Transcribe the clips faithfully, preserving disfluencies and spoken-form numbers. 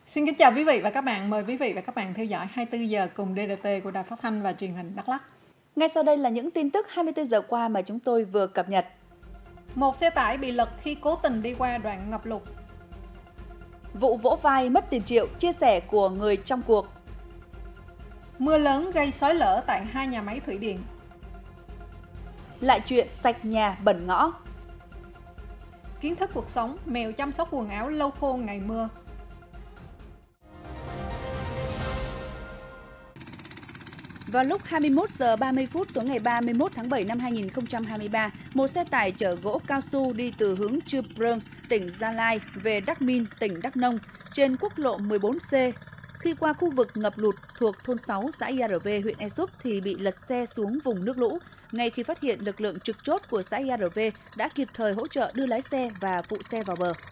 Xin kính chào quý vị và các bạn. Mời quý vị và các bạn theo dõi hai mươi tư giờ cùng đê rờ tê của Đài Phát thanh và Truyền hình Đắk Lắk. Ngay sau đây là những tin tức hai mươi tư giờ qua mà chúng tôi vừa cập nhật. Một xe tải bị lật khi cố tình đi qua đoạn ngập lụt. Vụ vỗ vai mất tiền triệu, chia sẻ của người trong cuộc. Mưa lớn gây xói lở tại hai nhà máy thủy điện. Lại chuyện sạch nhà bẩn ngõ. Kiến thức cuộc sống, mèo chăm sóc quần áo lâu khô ngày mưa. Vào lúc hai mươi mốt giờ ba mươi phút tối ngày ba mươi mốt tháng bảy năm hai nghìn không trăm hai mươi ba, một xe tải chở gỗ cao su đi từ hướng Chư Prong, tỉnh Gia Lai về Đắc Min, tỉnh Đắk Nông trên quốc lộ mười bốn C. Khi qua khu vực ngập lụt thuộc thôn sáu xã i a rờ vê huyện Ea Súp thì bị lật xe xuống vùng nước lũ. Ngay khi phát hiện, lực lượng trực chốt của xã i a rờ vê đã kịp thời hỗ trợ đưa lái xe và phụ xe vào bờ.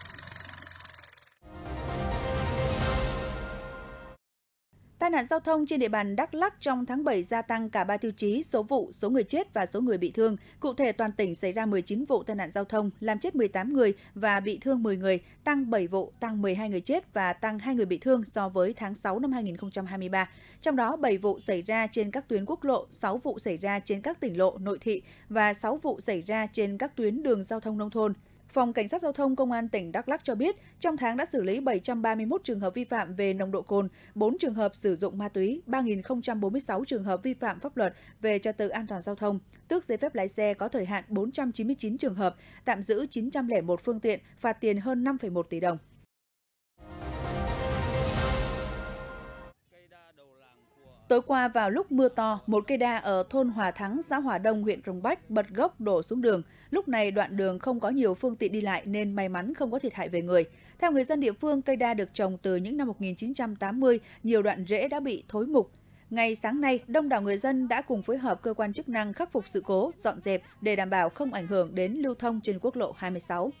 Tai nạn giao thông trên địa bàn Đắk Lắk trong tháng bảy gia tăng cả ba tiêu chí: số vụ, số người chết và số người bị thương. Cụ thể, toàn tỉnh xảy ra mười chín vụ tai nạn giao thông, làm chết mười tám người và bị thương mười người, tăng bảy vụ, tăng mười hai người chết và tăng hai người bị thương so với tháng sáu năm hai nghìn không trăm hai mươi ba. Trong đó, bảy vụ xảy ra trên các tuyến quốc lộ, sáu vụ xảy ra trên các tỉnh lộ, nội thị và sáu vụ xảy ra trên các tuyến đường giao thông nông thôn. Phòng Cảnh sát Giao thông Công an tỉnh Đắk Lắk cho biết, trong tháng đã xử lý bảy trăm ba mươi mốt trường hợp vi phạm về nồng độ cồn, bốn trường hợp sử dụng ma túy, ba nghìn không trăm bốn mươi sáu trường hợp vi phạm pháp luật về trật tự an toàn giao thông, tước giấy phép lái xe có thời hạn bốn trăm chín mươi chín trường hợp, tạm giữ chín trăm lẻ một phương tiện, phạt tiền hơn năm phẩy một tỷ đồng. Tối qua vào lúc mưa to, một cây đa ở thôn Hòa Thắng, xã Hòa Đông, huyện Crong Bách bật gốc đổ xuống đường. Lúc này đoạn đường không có nhiều phương tiện đi lại nên may mắn không có thiệt hại về người. Theo người dân địa phương, cây đa được trồng từ những năm một nghìn chín trăm tám mươi, nhiều đoạn rễ đã bị thối mục. Ngay sáng nay, đông đảo người dân đã cùng phối hợp cơ quan chức năng khắc phục sự cố, dọn dẹp để đảm bảo không ảnh hưởng đến lưu thông trên quốc lộ hai mươi sáu.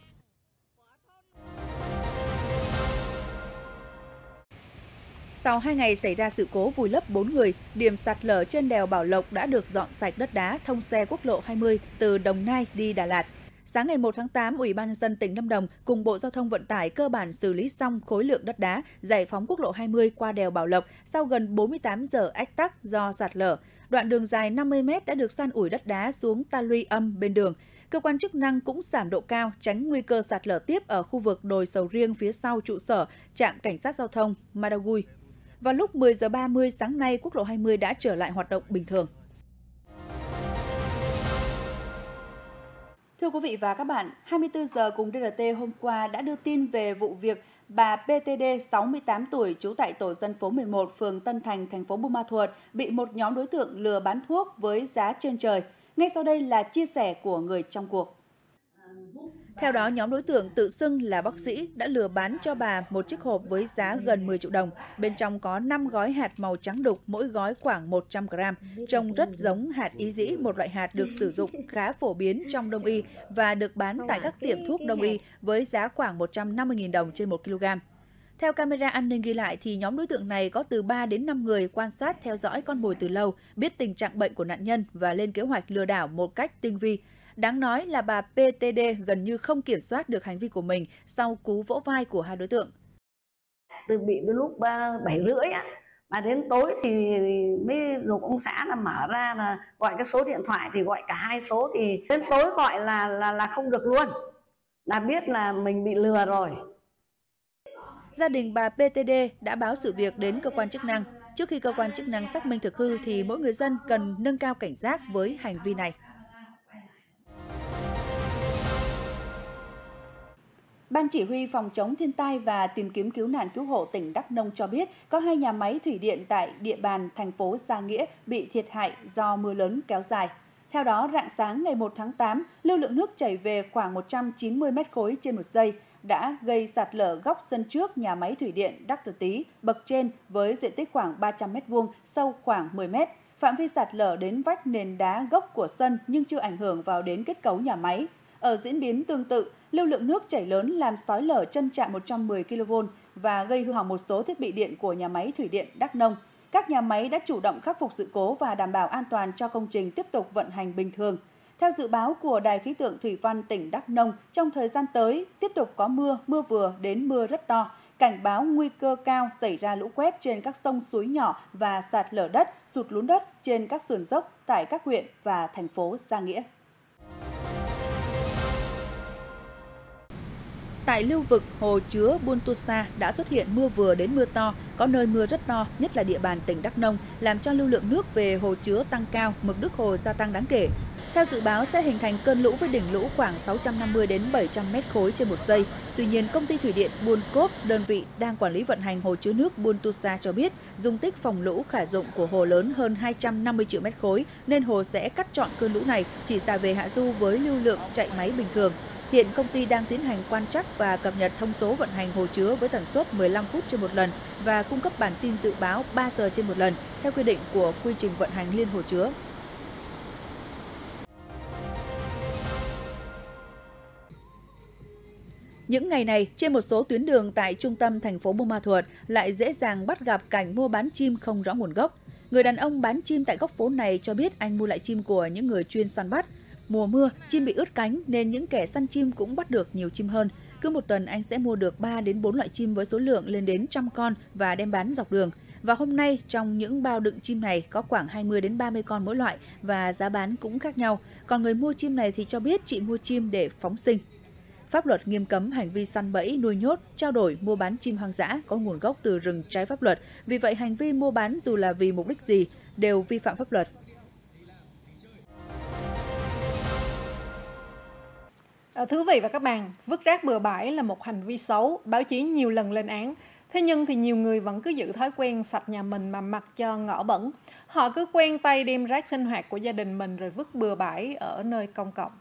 Sau hai ngày xảy ra sự cố vùi lấp bốn người, điểm sạt lở trên đèo Bảo Lộc đã được dọn sạch đất đá thông xe quốc lộ hai mươi từ Đồng Nai đi Đà Lạt. Sáng ngày một tháng tám, Ủy ban nhân dân tỉnh Lâm Đồng cùng Bộ Giao thông Vận tải cơ bản xử lý xong khối lượng đất đá giải phóng quốc lộ hai mươi qua đèo Bảo Lộc sau gần bốn mươi tám giờ ách tắc do sạt lở. Đoạn đường dài năm mươi mét đã được san ủi đất đá xuống ta luy âm bên đường. Cơ quan chức năng cũng giảm độ cao, tránh nguy cơ sạt lở tiếp ở khu vực đồi sầu riêng phía sau trụ sở trạm cảnh sát giao thông Madagui. Vào lúc mười giờ ba mươi sáng nay, quốc lộ hai mươi đã trở lại hoạt động bình thường. Thưa quý vị và các bạn, hai mươi tư giờ cùng đê rờ tê hôm qua đã đưa tin về vụ việc bà pê tê đê, sáu mươi tám tuổi, trú tại tổ dân phố mười một, phường Tân Thành, thành phố Buôn Ma Thuột, bị một nhóm đối tượng lừa bán thuốc với giá trên trời. Ngay sau đây là chia sẻ của người trong cuộc. Theo đó, nhóm đối tượng tự xưng là bác sĩ đã lừa bán cho bà một chiếc hộp với giá gần mười triệu đồng. Bên trong có năm gói hạt màu trắng đục, mỗi gói khoảng một trăm gam. Trông rất giống hạt ý dĩ, một loại hạt được sử dụng khá phổ biến trong đông y và được bán tại các tiệm thuốc đông y với giá khoảng một trăm năm mươi nghìn đồng trên một ki lô gam. Theo camera an ninh ghi lại thì nhóm đối tượng này có từ ba đến năm người quan sát theo dõi con mồi từ lâu, biết tình trạng bệnh của nạn nhân và lên kế hoạch lừa đảo một cách tinh vi. Đáng nói là bà pê tê đê gần như không kiểm soát được hành vi của mình sau cú vỗ vai của hai đối tượng. Từ bị từ lúc bảy rưỡi á, mà đến tối thì mới lục ông xã là mở ra là gọi cái số điện thoại thì gọi cả hai số, thì đến tối gọi là là là không được luôn, là biết là mình bị lừa rồi. Gia đình bà pê tê đê đã báo sự việc đến cơ quan chức năng. Trước khi cơ quan chức năng xác minh thực hư thì mỗi người dân cần nâng cao cảnh giác với hành vi này. Ban Chỉ huy Phòng chống thiên tai và tìm kiếm cứu nạn cứu hộ tỉnh Đắk Nông cho biết có hai nhà máy thủy điện tại địa bàn thành phố Gia Nghĩa bị thiệt hại do mưa lớn kéo dài. Theo đó, rạng sáng ngày một tháng tám, lưu lượng nước chảy về khoảng một trăm chín mươi mét khối trên một giây đã gây sạt lở góc sân trước nhà máy thủy điện Đắc Rờ Tí bậc trên với diện tích khoảng ba trăm mét vuông, sâu khoảng mười mét. Phạm vi sạt lở đến vách nền đá gốc của sân nhưng chưa ảnh hưởng vào đến kết cấu nhà máy. Ở diễn biến tương tự, lưu lượng nước chảy lớn làm xói lở chân trạm một trăm mười ki lô vôn và gây hư hỏng một số thiết bị điện của nhà máy thủy điện Đắk Nông. Các nhà máy đã chủ động khắc phục sự cố và đảm bảo an toàn cho công trình tiếp tục vận hành bình thường. Theo dự báo của Đài khí tượng thủy văn tỉnh Đắk Nông, trong thời gian tới tiếp tục có mưa, mưa vừa đến mưa rất to, cảnh báo nguy cơ cao xảy ra lũ quét trên các sông suối nhỏ và sạt lở đất, sụt lún đất trên các sườn dốc tại các huyện và thành phố Gia Nghĩa. Tại lưu vực hồ chứa Buôn Tu Sa đã xuất hiện mưa vừa đến mưa to, có nơi mưa rất to, nhất là địa bàn tỉnh Đắk Nông, làm cho lưu lượng nước về hồ chứa tăng cao, mực nước hồ gia tăng đáng kể. Theo dự báo sẽ hình thành cơn lũ với đỉnh lũ khoảng sáu trăm năm mươi đến bảy trăm mét khối trên một giây. Tuy nhiên, công ty thủy điện Buôn Cốp, đơn vị đang quản lý vận hành hồ chứa nước Buôn Tu Sa cho biết, dung tích phòng lũ khả dụng của hồ lớn hơn hai trăm năm mươi triệu mét khối nên hồ sẽ cắt trọn cơn lũ này, chỉ xả về hạ du với lưu lượng chạy máy bình thường. Hiện công ty đang tiến hành quan trắc và cập nhật thông số vận hành hồ chứa với tần suất mười lăm phút trên một lần và cung cấp bản tin dự báo ba giờ trên một lần theo quy định của quy trình vận hành liên hồ chứa. Những ngày này, trên một số tuyến đường tại trung tâm thành phố Buôn Ma Thuột lại dễ dàng bắt gặp cảnh mua bán chim không rõ nguồn gốc. Người đàn ông bán chim tại góc phố này cho biết anh mua lại chim của những người chuyên săn bắt. Mùa mưa, chim bị ướt cánh nên những kẻ săn chim cũng bắt được nhiều chim hơn. Cứ một tuần anh sẽ mua được ba đến bốn loại chim với số lượng lên đến trăm con và đem bán dọc đường. Và hôm nay, trong những bao đựng chim này có khoảng hai mươi đến ba mươi con mỗi loại và giá bán cũng khác nhau. Còn người mua chim này thì cho biết chị mua chim để phóng sinh. Pháp luật nghiêm cấm hành vi săn bẫy, nuôi nhốt, trao đổi, mua bán chim hoang dã có nguồn gốc từ rừng trái pháp luật. Vì vậy, hành vi mua bán dù là vì mục đích gì đều vi phạm pháp luật. Thưa quý vị và các bạn, vứt rác bừa bãi là một hành vi xấu, báo chí nhiều lần lên án. Thế nhưng thì nhiều người vẫn cứ giữ thói quen sạch nhà mình mà mặc cho ngõ bẩn. Họ cứ quen tay đem rác sinh hoạt của gia đình mình rồi vứt bừa bãi ở nơi công cộng.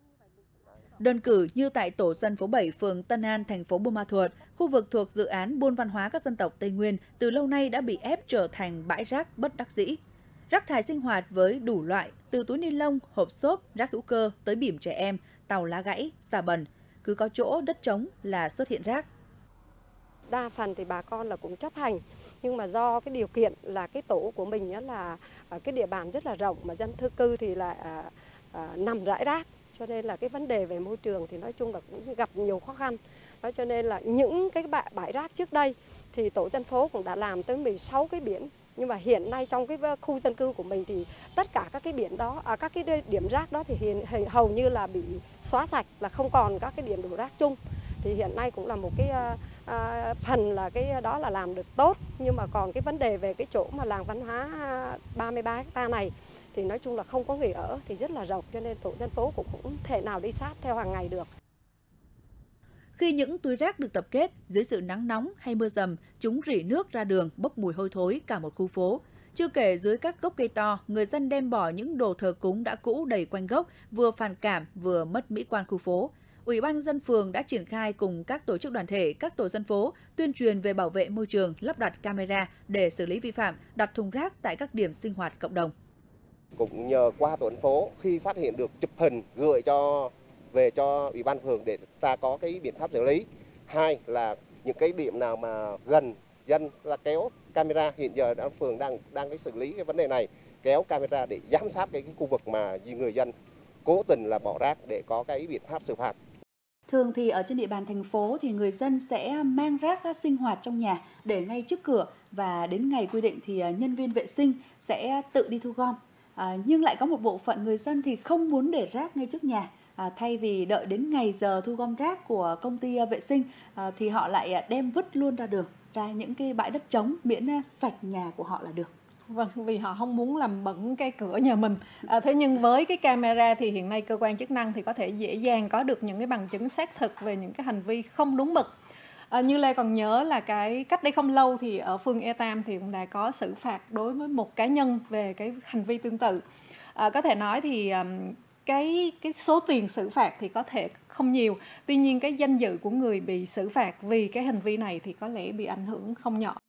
Đơn cử như tại tổ dân phố bảy, phường Tân An, thành phố Buôn Ma Thuột, khu vực thuộc dự án buôn văn hóa các dân tộc Tây Nguyên từ lâu nay đã bị ép trở thành bãi rác bất đắc dĩ. Rác thải sinh hoạt với đủ loại, từ túi ni lông, hộp xốp, rác hữu cơ tới bỉm trẻ em, tàu lá gãy, xà bần, cứ có chỗ đất trống là xuất hiện rác. Đa phần thì bà con là cũng chấp hành, nhưng mà do cái điều kiện là cái tổ của mình là cái địa bàn rất là rộng mà dân thưa cư thì là à, à, nằm rải rác, cho nên là cái vấn đề về môi trường thì nói chung là cũng gặp nhiều khó khăn. Đó cho nên là những cái bãi, bãi rác trước đây thì tổ dân phố cũng đã làm tới mười sáu cái biển. Nhưng mà hiện nay trong cái khu dân cư của mình thì tất cả các cái biển đó, à, các cái điểm rác đó thì hiện, hầu như là bị xóa sạch, là không còn các cái điểm đổ rác chung. Thì hiện nay cũng là một cái à, à, phần là cái đó là làm được tốt. Nhưng mà còn cái vấn đề về cái chỗ mà làng văn hóa ba mươi ba ha này thì nói chung là không có người ở thì rất là rộng, cho nên tổ dân phố cũng không thể nào đi sát theo hàng ngày được. Khi những túi rác được tập kết, dưới sự nắng nóng hay mưa dầm, chúng rỉ nước ra đường, bốc mùi hôi thối cả một khu phố. Chưa kể dưới các gốc cây to, người dân đem bỏ những đồ thờ cúng đã cũ đầy quanh gốc, vừa phản cảm vừa mất mỹ quan khu phố. Ủy ban nhân dân phường đã triển khai cùng các tổ chức đoàn thể, các tổ dân phố tuyên truyền về bảo vệ môi trường, lắp đặt camera để xử lý vi phạm, đặt thùng rác tại các điểm sinh hoạt cộng đồng. Cũng nhờ qua tổ dân phố khi phát hiện được chụp hình gửi cho về cho ủy ban phường để ta có cái biện pháp xử lý. Hai là những cái điểm nào mà gần dân là kéo camera, hiện giờ đã phường đang đang cái xử lý cái vấn đề này, kéo camera để giám sát cái, cái khu vực mà người dân cố tình là bỏ rác để có cái biện pháp xử phạt. Thường thì ở trên địa bàn thành phố thì người dân sẽ mang rác ra sinh hoạt trong nhà để ngay trước cửa, và đến ngày quy định thì nhân viên vệ sinh sẽ tự đi thu gom. À, nhưng lại có một bộ phận người dân thì không muốn để rác ngay trước nhà. À, thay vì đợi đến ngày giờ thu gom rác của công ty vệ sinh à, thì họ lại đem vứt luôn ra đường, ra những cái bãi đất trống, miễn sạch nhà của họ là được. Vâng, vì họ không muốn làm bẩn cái cửa nhà mình. À, thế nhưng với cái camera thì hiện nay cơ quan chức năng thì có thể dễ dàng có được những cái bằng chứng xác thực về những cái hành vi không đúng mực. À, như Lê còn nhớ là cái cách đây không lâu thì ở phường E Tam thì cũng đã có xử phạt đối với một cá nhân về cái hành vi tương tự. À, có thể nói thì um, cái cái số tiền xử phạt thì có thể không nhiều, tuy nhiên cái danh dự của người bị xử phạt vì cái hành vi này thì có lẽ bị ảnh hưởng không nhỏ.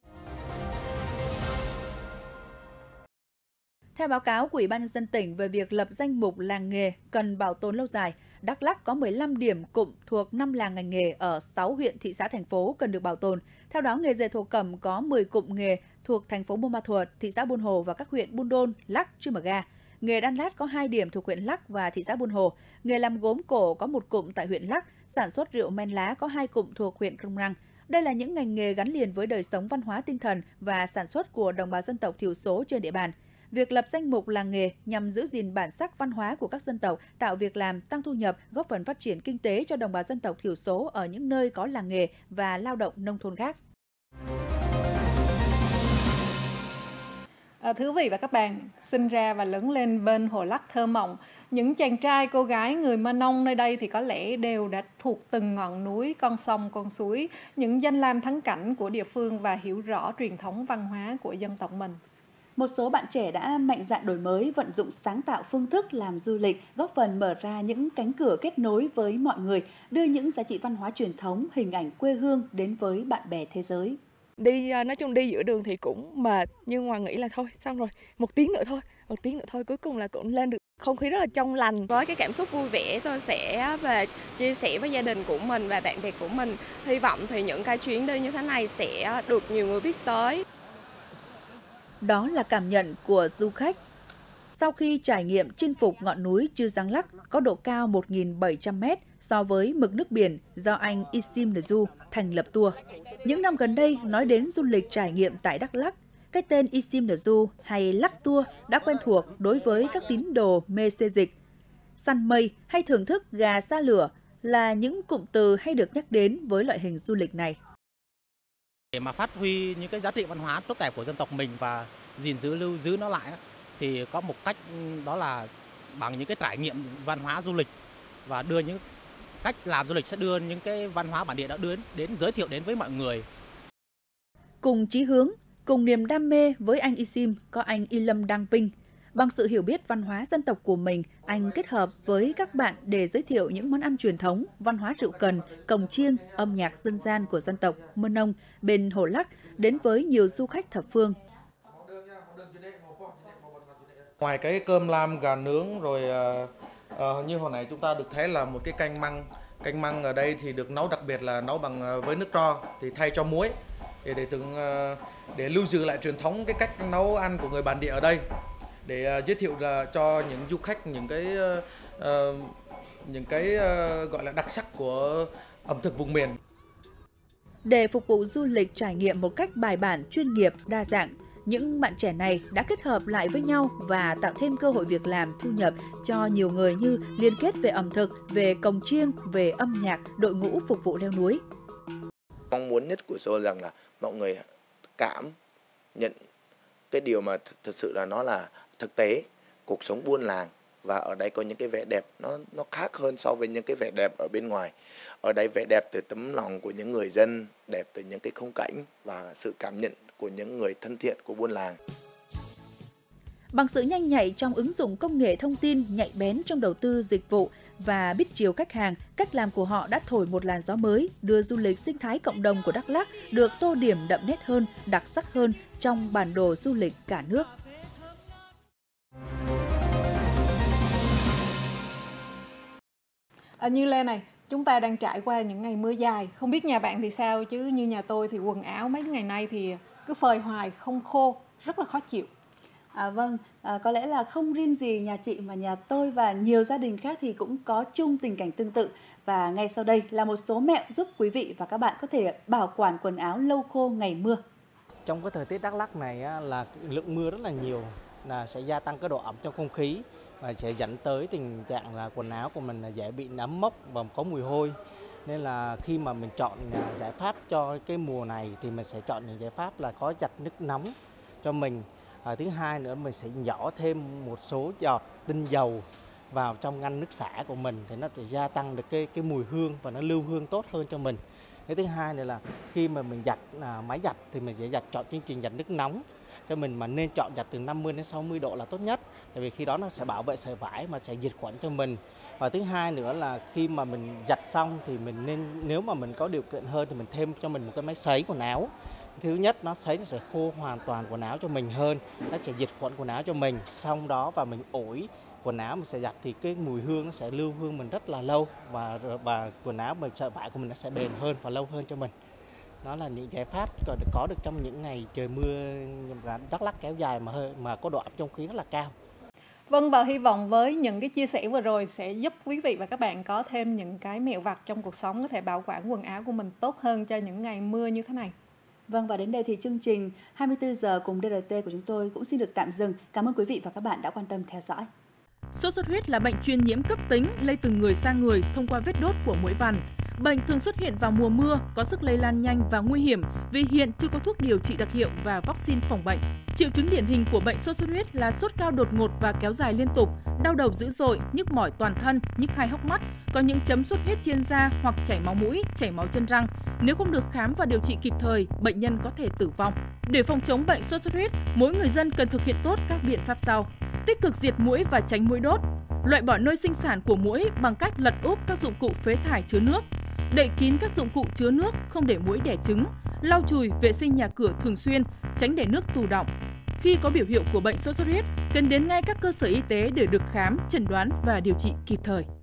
Theo báo cáo của Ủy ban nhân dân tỉnh về việc lập danh mục làng nghề cần bảo tồn lâu dài, Đắk Lắk có mười lăm điểm cụm thuộc năm làng ngành nghề ở sáu huyện, thị xã, thành phố cần được bảo tồn. Theo đó, nghề dệt thổ cẩm có mười cụm nghề thuộc thành phố Buôn Ma Thuột, thị xã Buôn Hồ và các huyện Buôn Đôn, Lắk, Chư Mờ Ga. Nghề đan lát có hai điểm thuộc huyện Lắk và thị xã Buôn Hồ. Nghề làm gốm cổ có một cụm tại huyện Lắk. Sản xuất rượu men lá có hai cụm thuộc huyện Krông Năng. Đây là những ngành nghề gắn liền với đời sống văn hóa tinh thần và sản xuất của đồng bào dân tộc thiểu số trên địa bàn. Việc lập danh mục làng nghề nhằm giữ gìn bản sắc văn hóa của các dân tộc, tạo việc làm, tăng thu nhập, góp phần phát triển kinh tế cho đồng bào dân tộc thiểu số ở những nơi có làng nghề và lao động nông thôn khác. À, thưa quý vị và các bạn, sinh ra và lớn lên bên Hồ Lắc thơ mộng, những chàng trai, cô gái người Mân Nông nơi đây thì có lẽ đều đã thuộc từng ngọn núi, con sông, con suối, những danh lam thắng cảnh của địa phương và hiểu rõ truyền thống văn hóa của dân tộc mình. Một số bạn trẻ đã mạnh dạn đổi mới, vận dụng sáng tạo phương thức làm du lịch, góp phần mở ra những cánh cửa kết nối với mọi người, đưa những giá trị văn hóa truyền thống, hình ảnh quê hương đến với bạn bè thế giới. Đi, nói chung đi giữa đường thì cũng mệt, nhưng mà nghĩ là thôi, xong rồi, một tiếng nữa thôi, một tiếng nữa thôi, cuối cùng là cũng lên được. Không khí rất là trong lành. Với cái cảm xúc vui vẻ, tôi sẽ về chia sẻ với gia đình của mình và bạn bè của mình. Hy vọng thì những cái chuyến đi như thế này sẽ được nhiều người biết tới. Đó là cảm nhận của du khách sau khi trải nghiệm chinh phục ngọn núi Chư Giang Lắc có độ cao một nghìn bảy trăm mét so với mực nước biển do anh Isim Nzu thành lập tour. Những năm gần đây, nói đến du lịch trải nghiệm tại Đắk Lắk, cái tên Isim Nzu hay Lắc Tour đã quen thuộc đối với các tín đồ mê xê dịch. Săn mây hay thưởng thức gà xa lửa là những cụm từ hay được nhắc đến với loại hình du lịch này. Để mà phát huy những cái giá trị văn hóa tốt đẹp của dân tộc mình và gìn giữ lưu giữ nó lại thì có một cách, đó là bằng những cái trải nghiệm văn hóa du lịch và đưa những cách làm du lịch sẽ đưa những cái văn hóa bản địa đã đưa đến, đến giới thiệu đến với mọi người. Cùng chí hướng, cùng niềm đam mê với anh Isim có anh Ilam Đăng Pinh. Bằng sự hiểu biết văn hóa dân tộc của mình, anh kết hợp với các bạn để giới thiệu những món ăn truyền thống, văn hóa rượu cần, cồng chiêng, âm nhạc dân gian của dân tộc Mân Nông bên Hồ Lắc đến với nhiều du khách thập phương. Ngoài cái cơm lam, gà nướng rồi uh, uh, như hồi nãy chúng ta được thấy là một cái canh măng. Canh măng ở đây thì được nấu đặc biệt là nấu bằng uh, với nước tro thì thay cho muối để để từng uh, để lưu giữ lại truyền thống cái cách nấu ăn của người bản địa ở đây, để uh, giới thiệu uh, cho những du khách những cái uh, uh, những cái uh, gọi là đặc sắc của ẩm thực vùng miền. Để phục vụ du lịch trải nghiệm một cách bài bản, chuyên nghiệp, đa dạng, những bạn trẻ này đã kết hợp lại với nhau và tạo thêm cơ hội việc làm, thu nhập cho nhiều người như liên kết về ẩm thực, về cồng chiêng, về âm nhạc, đội ngũ phục vụ leo núi. Mong muốn nhất của tôi rằng là mọi người cảm nhận cái điều mà thật sự là nó là thực tế, cuộc sống buôn làng, và ở đây có những cái vẻ đẹp nó nó khác hơn so với những cái vẻ đẹp ở bên ngoài. Ở đây vẻ đẹp từ tấm lòng của những người dân, đẹp từ những cái khung cảnh và sự cảm nhận của những người thân thiện của buôn làng. Bằng sự nhanh nhạy trong ứng dụng công nghệ thông tin, nhạy bén trong đầu tư dịch vụ và biết chiều khách hàng, cách làm của họ đã thổi một làn gió mới, đưa du lịch sinh thái cộng đồng của Đắk Lắk được tô điểm đậm nét hơn, đặc sắc hơn trong bản đồ du lịch cả nước. À, như Lê này, chúng ta đang trải qua những ngày mưa dài. Không biết nhà bạn thì sao, chứ như nhà tôi thì quần áo mấy ngày nay thì cứ phơi hoài không khô, rất là khó chịu. À, vâng, à, có lẽ là không riêng gì nhà chị mà nhà tôi và nhiều gia đình khác thì cũng có chung tình cảnh tương tự. Và ngay sau đây là một số mẹo giúp quý vị và các bạn có thể bảo quản quần áo lâu khô ngày mưa. Trong cái thời tiết Đắk Lắk này á, là lượng mưa rất là nhiều, là sẽ gia tăng cái độ ẩm trong không khí và sẽ dẫn tới tình trạng là quần áo của mình là dễ bị nấm mốc và có mùi hôi. Nên là khi mà mình chọn giải pháp cho cái mùa này thì mình sẽ chọn những giải pháp là có giặt nước nóng cho mình. À, thứ hai nữa mình sẽ nhỏ thêm một số giọt tinh dầu vào trong ngăn nước xả của mình thì nó sẽ gia tăng được cái cái mùi hương và nó lưu hương tốt hơn cho mình. Cái thứ hai nữa là khi mà mình giặt à, máy giặt thì mình sẽ giặt chọn chương trình giặt nước nóng cho mình, mà nên chọn giặt từ năm mươi đến sáu mươi độ là tốt nhất, tại vì khi đó nó sẽ bảo vệ sợi vải mà sẽ diệt khuẩn cho mình. Và thứ hai nữa là khi mà mình giặt xong thì mình nên, nếu mà mình có điều kiện hơn thì mình thêm cho mình một cái máy sấy quần áo. Thứ nhất nó sấy nó sẽ khô hoàn toàn quần áo cho mình hơn, nó sẽ diệt khuẩn quần áo cho mình. Xong đó và mình ủi quần áo mình sẽ giặt thì cái mùi hương nó sẽ lưu hương mình rất là lâu, và và quần áo mình, sợi vải của mình nó sẽ bền hơn và lâu hơn cho mình. Đó là những giải pháp còn có được trong những ngày trời mưa Đắk Lắk kéo dài mà hơi mà có độ ẩm trong khí rất là cao. Vâng, và hy vọng với những cái chia sẻ vừa rồi sẽ giúp quý vị và các bạn có thêm những cái mẹo vặt trong cuộc sống, có thể bảo quản quần áo của mình tốt hơn cho những ngày mưa như thế này. Vâng, và đến đây thì chương trình hai mươi tư giờ cùng đê rờ tê của chúng tôi cũng xin được tạm dừng. Cảm ơn quý vị và các bạn đã quan tâm theo dõi. Sốt xuất huyết là bệnh truyền nhiễm cấp tính lây từ người sang người thông qua vết đốt của muỗi vằn. Bệnh thường xuất hiện vào mùa mưa, có sức lây lan nhanh và nguy hiểm vì hiện chưa có thuốc điều trị đặc hiệu và vaccine phòng bệnh. Triệu chứng điển hình của bệnh sốt xuất huyết là sốt cao đột ngột và kéo dài liên tục, đau đầu dữ dội, nhức mỏi toàn thân, nhức hai hốc mắt, có những chấm xuất huyết trên da hoặc chảy máu mũi, chảy máu chân răng. Nếu không được khám và điều trị kịp thời, bệnh nhân có thể tử vong. Để phòng chống bệnh sốt xuất huyết, mỗi người dân cần thực hiện tốt các biện pháp sau: tích cực diệt muỗi và tránh muỗi đốt, loại bỏ nơi sinh sản của muỗi bằng cách lật úp các dụng cụ phế thải chứa nước, đậy kín các dụng cụ chứa nước không để muỗi đẻ trứng, lau chùi vệ sinh nhà cửa thường xuyên, tránh để nước tù đọng. Khi có biểu hiện của bệnh sốt xuất huyết, cần đến ngay các cơ sở y tế để được khám, chẩn đoán và điều trị kịp thời.